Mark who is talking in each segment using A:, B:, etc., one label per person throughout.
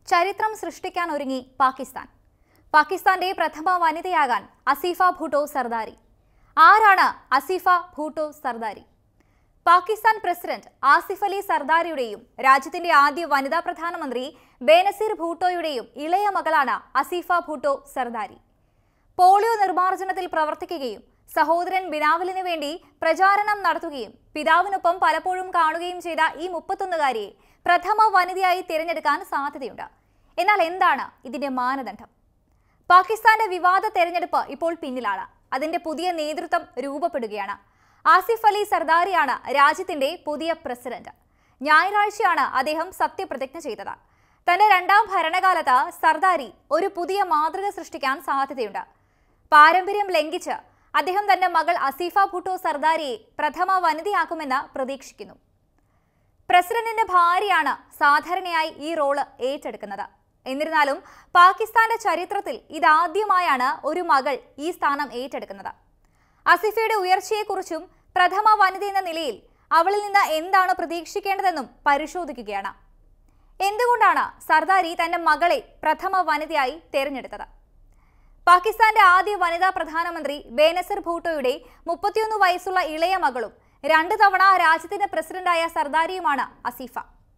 A: ചരിത്രം സൃഷ്ടിക്കാൻ ഒരുങ്ങി പാകിസ്ഥാൻ. പാകിസ്ഥാന്റെ പ്രഥമ വനിതയാകാൻ അസീഫ ഭൂട്ടോ സർദാരി. ആരാണ് അസീഫ ഭൂട്ടോ സർദാരി? പാകിസ്ഥാൻ പ്രസിഡന്റ് ആസിഫ് അലി സർദാരിയുടെയും രാജ്യത്തിന്റെ ആദ്യ വനിതാ പ്രധാനമന്ത്രി ബേനസീർ ഭൂട്ടോയുടെയും ഇളയ മകളാണ് അസീഫ ഭൂട്ടോ സർദാരി. പോളിയോ നിർമ്മാർജ്ജനത്തിൽ പ്രവർത്തിക്കുകയും സഹോദരൻ ബിനാവലിന് വേണ്ടി പ്രചാരണം നടത്തുകയും പിതാവിനൊപ്പം പലപ്പോഴും കാണുകയും ചെയ്ത ഈ 31കാരിയെ പ്രഥമ വനിതയായി തിരഞ്ഞെടുക്കാൻ സാധ്യതയുണ്ട്. എന്നാൽ എന്താണ് ഇതിന്റെ മാനദണ്ഡം? പാകിസ്ഥാന്റെ വിവാദ തെരഞ്ഞെടുപ്പ് ഇപ്പോൾ പിന്നിലാണ്. അതിന്റെ പുതിയ നേതൃത്വം രൂപപ്പെടുകയാണ്. ആസിഫ് അലി സർദാരിയാണ് രാജ്യത്തിന്റെ പുതിയ പ്രസിഡന്റ്. ഞായറാഴ്ചയാണ് അദ്ദേഹം സത്യപ്രതിജ്ഞ ചെയ്തത്. തന്റെ രണ്ടാം ഭരണകാലത്ത് സർദാരി ഒരു പുതിയ മാതൃക സൃഷ്ടിക്കാൻ സാധ്യതയുണ്ട്. പാരമ്പര്യം ലംഘിച്ച് അദ്ദേഹം തന്റെ മകൾ അസീഫ ഭൂട്ടോ സർദാരിയെ പ്രഥമ വനിതയാക്കുമെന്ന് പ്രതീക്ഷിക്കുന്നു. പ്രസിഡന്റിന്റെ ഭാര്യയാണ് സാധാരണയായി ഈ റോള് ഏറ്റെടുക്കുന്നത്. എന്നിരുന്നാലും പാകിസ്ഥാന്റെ ചരിത്രത്തിൽ ഇതാദ്യമായാണ് ഒരു മകൾ ഈ സ്ഥാനം ഏറ്റെടുക്കുന്നത്. അസീഫയുടെ ഉയർച്ചയെക്കുറിച്ചും പ്രഥമ വനിത എന്ന നിലയിൽ അവളിൽ നിന്ന് എന്താണ് പ്രതീക്ഷിക്കേണ്ടതെന്നും പരിശോധിക്കുകയാണ്. എന്തുകൊണ്ടാണ് സർദാരി തന്റെ മകളെ പ്രഥമ വനിതയായി തെരഞ്ഞെടുത്തത്? പാകിസ്ഥാന്റെ ആദ്യ വനിതാ പ്രധാനമന്ത്രി ബേനസീർ ഭൂട്ടോയുടെ 31 വയസ്സുള്ള ഇളയ മകളും 2 തവണ രാജ്യത്തിന്റെ പ്രസിഡന്റായ സർദാരിയുമാണ് അസീഫ.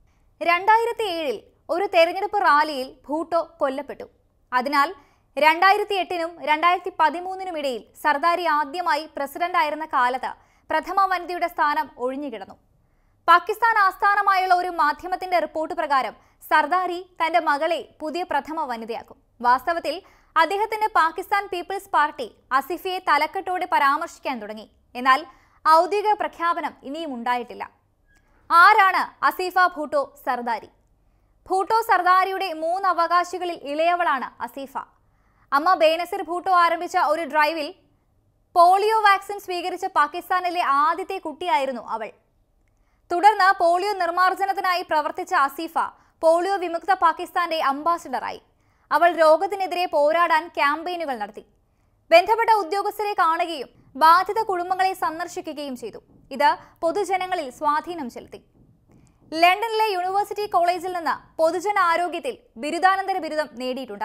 A: 2007 ഒരു തെരഞ്ഞെടുപ്പ് റാലിയിൽ ഭൂട്ടോ കൊല്ലപ്പെട്ടു. അതിനാൽ 2008നും 2013നും ഇടയിൽ സർദാരി ആദ്യമായി പ്രസിഡന്റായിരുന്ന കാലത്ത് പ്രഥമ വനിതയുടെ സ്ഥാനം ഒഴിഞ്ഞുകിടന്നു. പാകിസ്ഥാൻ ആസ്ഥാനമായുള്ള ഒരു മാധ്യമത്തിന്റെ റിപ്പോർട്ട് പ്രകാരം സർദാരി തന്റെ മകളെ പുതിയ പ്രഥമ വനിതയാക്കും. വാസ്തവത്തിൽ അദ്ദേഹത്തിന്റെ പാകിസ്ഥാൻ പീപ്പിൾസ് പാർട്ടി അസീഫയെ തലക്കെട്ടോടെ പരാമർശിക്കാൻ തുടങ്ങി. എന്നാൽ ഔദ്യോഗിക പ്രഖ്യാപനം ഇനിയും ഉണ്ടായിട്ടില്ല. ആരാണ് അസീഫ ഭൂട്ടോ സർദാരി? ഭൂട്ടോ സർദാരിയുടെ 3 അവകാശികളിൽ ഇളയവളാണ് അസീഫ. അമ്മ ബേനസീർ ഭൂട്ടോ ആരംഭിച്ച ഒരു ഡ്രൈവിൽ പോളിയോ വാക്സിൻ സ്വീകരിച്ച പാകിസ്ഥാനിലെ ആദ്യത്തെ കുട്ടിയായിരുന്നു അവൾ. തുടർന്ന് പോളിയോ നിർമ്മാർജ്ജനത്തിനായി പ്രവർത്തിച്ച അസീഫ പോളിയോ വിമുക്ത പാകിസ്ഥാന്റെ അംബാസിഡറായി. അവൾ രോഗത്തിനെതിരെ പോരാടാൻ ക്യാമ്പയിനുകൾ നടത്തി. ബന്ധപ്പെട്ട ഉദ്യോഗസ്ഥരെ കാണുകയും ബാധിത കുടുംബങ്ങളെ സന്ദർശിക്കുകയും ചെയ്തു. ഇത് പൊതുജനങ്ങളിൽ സ്വാധീനം ചെലുത്തി. ലണ്ടനിലെ യൂണിവേഴ്സിറ്റി കോളേജിൽ നിന്ന് പൊതുജനാരോഗ്യത്തിൽ ബിരുദാനന്തര ബിരുദം നേടിയിട്ടുണ്ട്.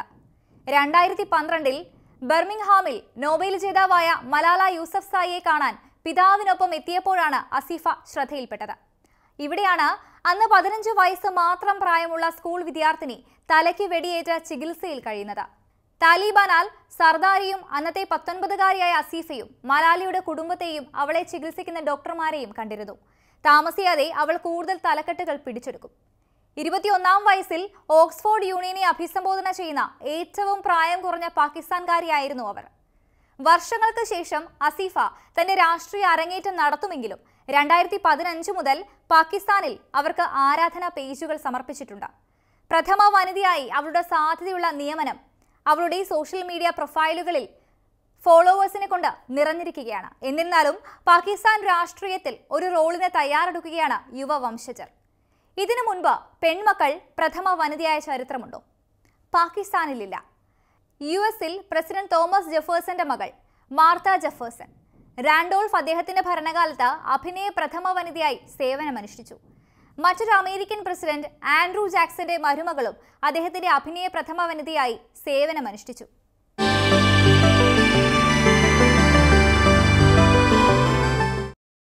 A: 2012 ബർമിംഗ്ഹാമിൽ നോബൽ ജേതാവായ മലാല യൂസഫ്സായിയെ കാണാൻ പിതാവിനൊപ്പം എത്തിയപ്പോഴാണ് അസീഫ ശ്രദ്ധയിൽപ്പെട്ടത്. ഇവിടെയാണ് അന്ന് 15 വയസ്സ് മാത്രം പ്രായമുള്ള സ്കൂൾ വിദ്യാർത്ഥിനി തലയ്ക്ക് വെടിയേറ്റ് ചികിത്സയിൽ കഴിയുന്നത്. താലിബാനാൽ സർദാരിയും അന്നത്തെ 19കാരിയായ അസീഫയും മലാലയുടെ കുടുംബത്തെയും അവളെ ചികിത്സിക്കുന്ന ഡോക്ടർമാരെയും കണ്ടിരുന്നു. താമസിയാതെ അവൾ കൂടുതൽ തലക്കെട്ടുകൾ പിടിച്ചെടുക്കും. 21ാം വയസ്സിൽ ഓക്സ്ഫോർഡ് യൂണിയനെ അഭിസംബോധന ചെയ്യുന്ന ഏറ്റവും പ്രായം കുറഞ്ഞ പാകിസ്ഥാൻകാരിയായിരുന്നു അവർ. വർഷങ്ങൾക്ക് ശേഷം അസീഫ തന്റെ രാഷ്ട്രീയ അരങ്ങേറ്റം നടത്തുമെങ്കിലും 2015 മുതൽ പാകിസ്ഥാനിൽ അവർക്ക് ആരാധനാ പേജുകൾ സമർപ്പിച്ചിട്ടുണ്ട്. പ്രഥമ വനിതയായി അവളുടെ സാധ്യതയുള്ള നിയമനം അവളുടെ സോഷ്യൽ മീഡിയ പ്രൊഫൈലുകളിൽ ഫോളോവേഴ്സിനെ കൊണ്ട് നിറഞ്ഞിരിക്കുകയാണ്. എന്നിരുന്നാലും പാകിസ്ഥാൻ രാഷ്ട്രീയത്തിൽ ഒരു റോളിന് തയ്യാറെടുക്കുകയാണ് യുവവംശജർ. ഇതിനു മുൻപ് പെൺമക്കൾ പ്രഥമ വനിതയായ ചരിത്രമുണ്ടോ? പാകിസ്ഥാനിലില്ല. US-ൽ പ്രസിഡന്റ് തോമസ് ജെഫേഴ്സന്റെ മകൾ മാർത്ത ജെഫേഴ്സൺ. റാൻഡോൾഫ് അദ്ദേഹത്തിന്റെ ഭരണകാലത്ത് അഭിനയ പ്രഥമ വനിതയായി സേവനമനുഷ്ഠിച്ചു. മറ്റൊരു അമേരിക്കൻ പ്രസിഡന്റ് ആൻഡ്രൂ ജാക്സന്റെ മരുമകളും അദ്ദേഹത്തിന്റെ അഭിനയ പ്രഥമ വനിതയായി സേവനമനുഷ്ഠിച്ചു.